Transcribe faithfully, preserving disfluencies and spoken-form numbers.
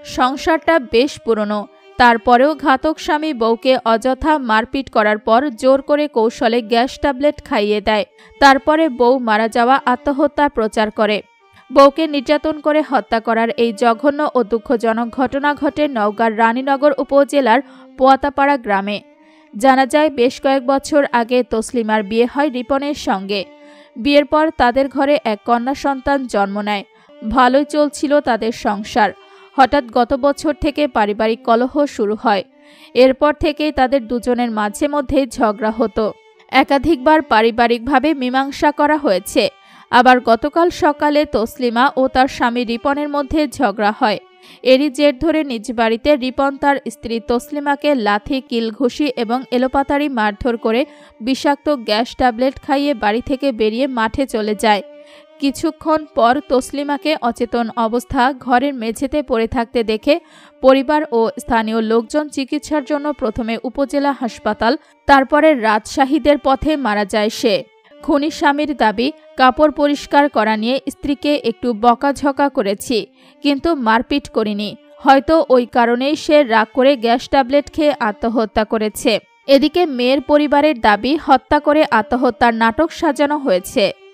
সংসারটা বেশ পুরনো, তারপরেও ঘাতক স্বামী বউকে অযথা মারপিট করার পর জোর করে কৌশলে গ্যাস ট্যাবলেট খাইয়ে দেয়। তারপরে বউ মারা যাওয়া আত্মহত্যার প্রচার করে। বউকে নির্যাতন করে হত্যা করার এই জঘন্য ও দুঃখজনক ঘটনা ঘটে নওগাঁর রানীনগর উপজেলার পোয়াতাপাড়া গ্রামে। জানা যায়, বেশ কয়েক বছর আগে তসলিমার বিয়ে হয় রিপনের সঙ্গে। বিয়ের পর তাদের ঘরে এক কন্যা সন্তান জন্ম নেয়। ভালোই চলছিল তাদের সংসার। হঠাৎ গত বছর থেকে পারিবারিক কলহ শুরু হয়। এরপর থেকেই তাদের দুজনের মাঝে মধ্যে ঝগড়া হতো। একাধিকবার পারিবারিকভাবে মীমাংসা করা হয়েছে। আবার গতকাল সকালে তসলিমা ও তার স্বামী রিপনের মধ্যে ঝগড়া হয়। এরই জের ধরে নিজ বাড়িতে রিপন তার স্ত্রী তসলিমাকে লাথি, কিল ঘুষি এবং এলোপাতাড়ি মারধর করে বিষাক্ত গ্যাস ট্যাবলেট খাইয়ে বাড়ি থেকে বেরিয়ে মাঠে চলে যায়। কিছুক্ষণ পর তসলিমাকে অচেতন অবস্থা ঘরের মেঝেতে পড়ে থাকতে দেখে পরিবার ও স্থানীয় লোকজন চিকিৎসার জন্য প্রথমে উপজেলা হাসপাতাল, তারপরে রাজশাহীদের পথে মারা যায় সে। খুনি স্বামীর দাবি, কাপড় পরিষ্কার করা নিয়ে স্ত্রীকে একটু বকাঝকা করেছি, কিন্তু মারপিট করিনি। হয়তো ওই কারণেই সে রাগ করে গ্যাস ট্যাবলেট খেয়ে আত্মহত্যা করেছে। এদিকে মেয়ের পরিবারের দাবি, হত্যা করে আত্মহত্যার নাটক সাজানো হয়েছে।